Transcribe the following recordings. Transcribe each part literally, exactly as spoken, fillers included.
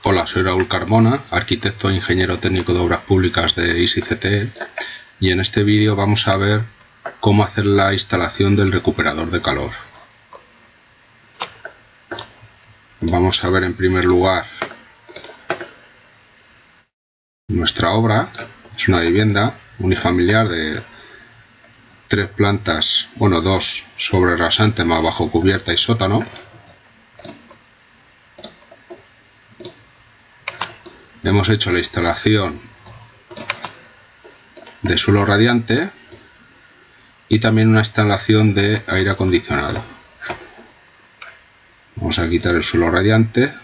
Hola, soy Raúl Carmona, arquitecto e ingeniero técnico de obras públicas de I S I C T E, y en este vídeo vamos a ver cómo hacer la instalación del recuperador de calor. Vamos a ver en primer lugar nuestra obra. Es una vivienda unifamiliar de tres plantas, bueno, dos sobre rasante más bajo cubierta y sótano. Hemos hecho la instalación de suelo radiante y también una instalación de aire acondicionado. Vamos a quitar el suelo radiante.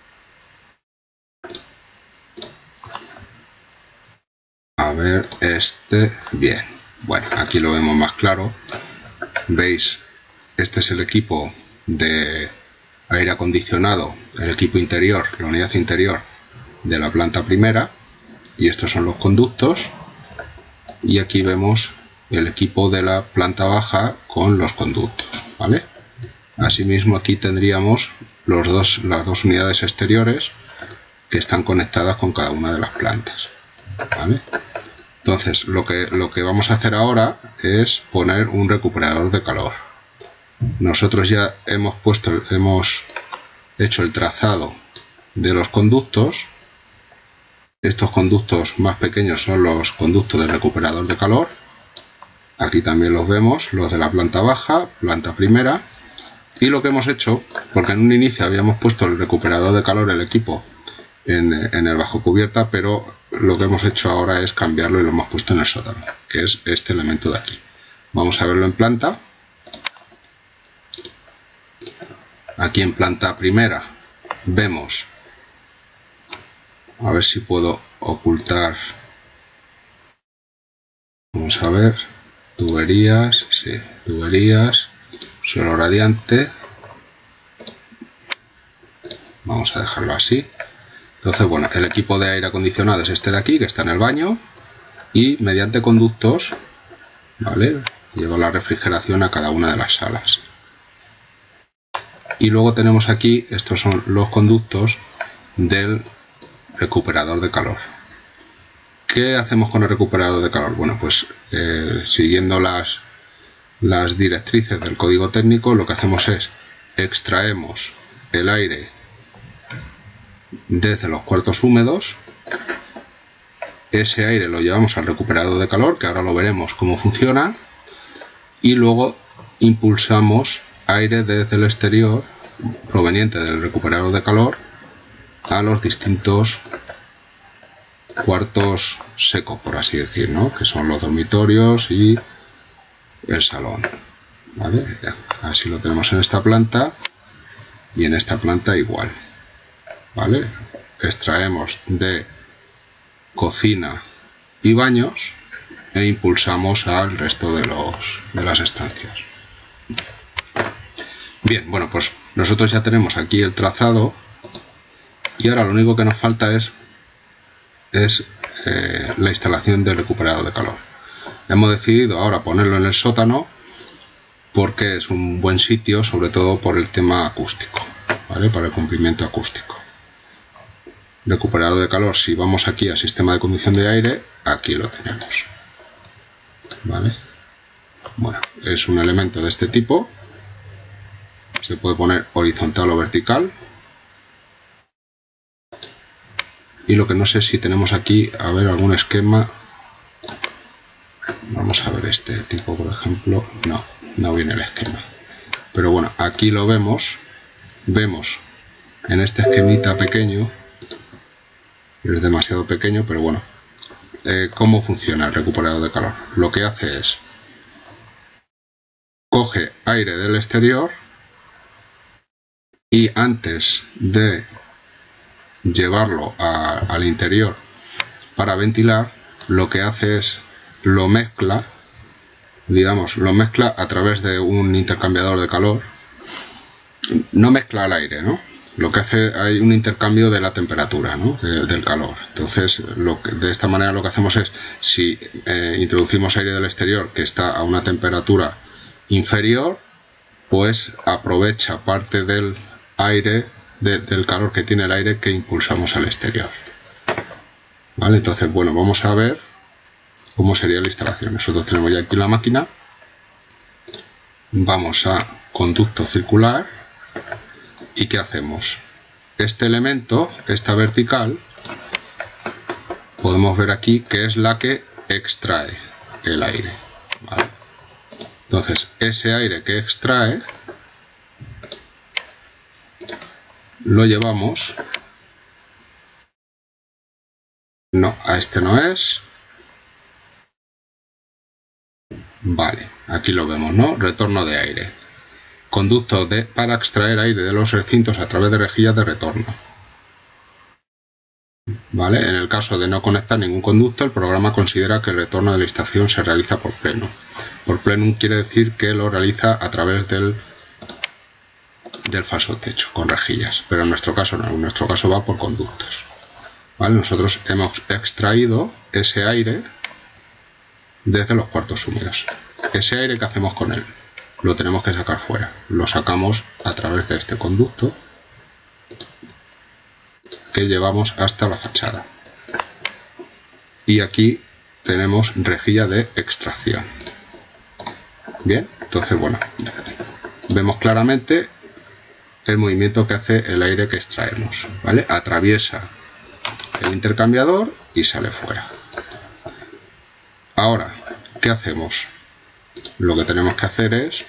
A ver, este, bien. Bueno, aquí lo vemos más claro. Veis, este es el equipo de aire acondicionado, el equipo interior, la unidad interior de la planta primera, y estos son los conductos, y aquí vemos el equipo de la planta baja con los conductos, ¿vale? Asimismo, aquí tendríamos los dos, las dos unidades exteriores que están conectadas con cada una de las plantas, ¿vale? Entonces, lo que, lo que vamos a hacer ahora es poner un recuperador de calor. Nosotros ya hemos puesto, hemos hecho el trazado de los conductos. Estos conductos más pequeños son los conductos del recuperador de calor. Aquí también los vemos, los de la planta baja, planta primera. Y lo que hemos hecho, porque en un inicio habíamos puesto el recuperador de calor, el equipo, en, en el bajo cubierta, pero lo que hemos hecho ahora es cambiarlo y lo hemos puesto en el sótano, que es este elemento de aquí. Vamos a verlo en planta. Aquí en planta primera vemos, a ver si puedo ocultar, vamos a ver, tuberías, sí, tuberías, suelo radiante, vamos a dejarlo así. Entonces, bueno, el equipo de aire acondicionado es este de aquí, que está en el baño, y mediante conductos, ¿vale?, lleva la refrigeración a cada una de las salas. Y luego tenemos aquí, estos son los conductos del recuperador de calor. ¿Qué hacemos con el recuperador de calor? Bueno, pues eh, siguiendo las, las directrices del código técnico, lo que hacemos es extraemos el aire desde los cuartos húmedos. Ese aire lo llevamos al recuperador de calor, que ahora lo veremos cómo funciona, y luego impulsamos aire desde el exterior proveniente del recuperador de calor a los distintos cuartos secos, por así decir, ¿no?, que son los dormitorios y el salón, ¿vale? Así lo tenemos en esta planta, y en esta planta igual, ¿vale? Extraemos de cocina y baños e impulsamos al resto de, los, de las estancias. Bien, bueno, pues nosotros ya tenemos aquí el trazado, y ahora lo único que nos falta es, es eh, la instalación del recuperador de calor. Hemos decidido ahora ponerlo en el sótano porque es un buen sitio, sobre todo por el tema acústico, ¿vale?, para el cumplimiento acústico. Recuperador de calor, si vamos aquí a sistema de conducción de aire, aquí lo tenemos, ¿vale? Bueno, es un elemento de este tipo. Se puede poner horizontal o vertical. Y lo que no sé si tenemos aquí, a ver, algún esquema. Vamos a ver este tipo, por ejemplo. No, no viene el esquema. Pero bueno, aquí lo vemos. Vemos en este esquemita pequeño, es demasiado pequeño, pero bueno, eh, cómo funciona el recuperador de calor. Lo que hace es, coge aire del exterior, y antes de llevarlo a, al interior para ventilar, lo que hace es lo mezcla, digamos, lo mezcla a través de un intercambiador de calor. No mezcla el aire, ¿no? Lo que hace, hay un intercambio de la temperatura, ¿no?, de, del calor. Entonces, lo que, de esta manera lo que hacemos es, si eh, introducimos aire del exterior que está a una temperatura inferior, pues aprovecha parte del aire de, del calor que tiene el aire que impulsamos al exterior. ¿Vale? Entonces, bueno, vamos a ver cómo sería la instalación. Nosotros tenemos ya aquí la máquina. Vamos a conducto circular. ¿Y qué hacemos? Este elemento, esta vertical, podemos ver aquí que es la que extrae el aire. ¿Vale? Entonces, ese aire que extrae lo llevamos. No, a este no es. Vale, aquí lo vemos, ¿no? Retorno de aire. Conducto de, para extraer aire de los recintos a través de rejillas de retorno. ¿Vale? En el caso de no conectar ningún conducto, el programa considera que el retorno de la estación se realiza por pleno. Por plenum quiere decir que lo realiza a través del, del falso techo, con rejillas. Pero en nuestro caso no, en nuestro caso va por conductos. ¿Vale? Nosotros hemos extraído ese aire desde los cuartos húmedos. Ese aire, ¿qué hacemos con él? Lo tenemos que sacar fuera. Lo sacamos a través de este conducto que llevamos hasta la fachada. Y aquí tenemos rejilla de extracción. Bien, entonces bueno, vemos claramente el movimiento que hace el aire que extraemos. ¿Vale? Atraviesa el intercambiador y sale fuera. Ahora, ¿qué hacemos? Lo que tenemos que hacer es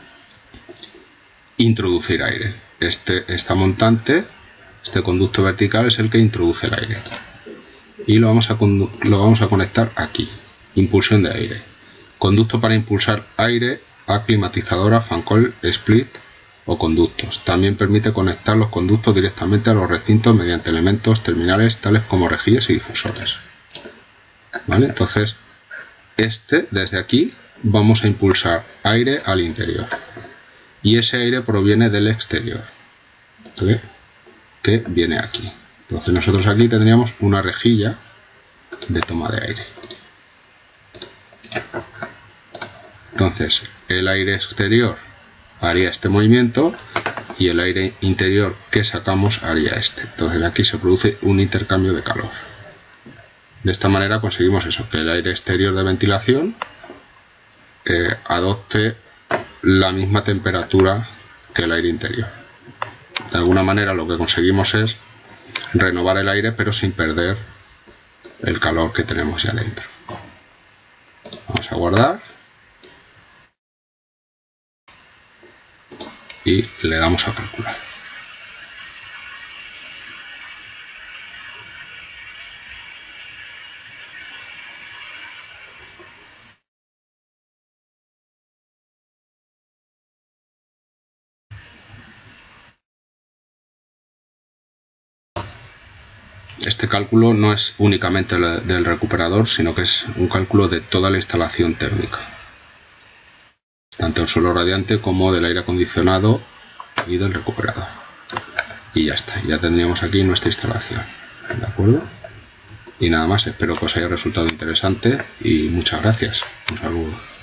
introducir aire. Este, esta montante, este conducto vertical es el que introduce el aire. Y lo vamos a, lo vamos a conectar aquí. Impulsión de aire. Conducto para impulsar aire a climatizadora, fan coil, split o conductos. También permite conectar los conductos directamente a los recintos mediante elementos terminales tales como rejillas y difusores. ¿Vale? Entonces, este, desde aquí, vamos a impulsar aire al interior. Y ese aire proviene del exterior, ¿vale? Que viene aquí. Entonces nosotros aquí tendríamos una rejilla de toma de aire. Entonces, el aire exterior haría este movimiento y el aire interior que sacamos haría este. Entonces aquí se produce un intercambio de calor. De esta manera conseguimos eso, que el aire exterior de ventilación eh, adopte la misma temperatura que el aire interior. De alguna manera lo que conseguimos es renovar el aire pero sin perder el calor que tenemos ya dentro. Vamos a guardar y le damos a calcular. Este cálculo no es únicamente del recuperador, sino que es un cálculo de toda la instalación térmica, tanto el suelo radiante como del aire acondicionado y del recuperador. Y ya está, ya tendríamos aquí nuestra instalación. ¿De acuerdo? Y nada más, espero que os haya resultado interesante y muchas gracias. Un saludo.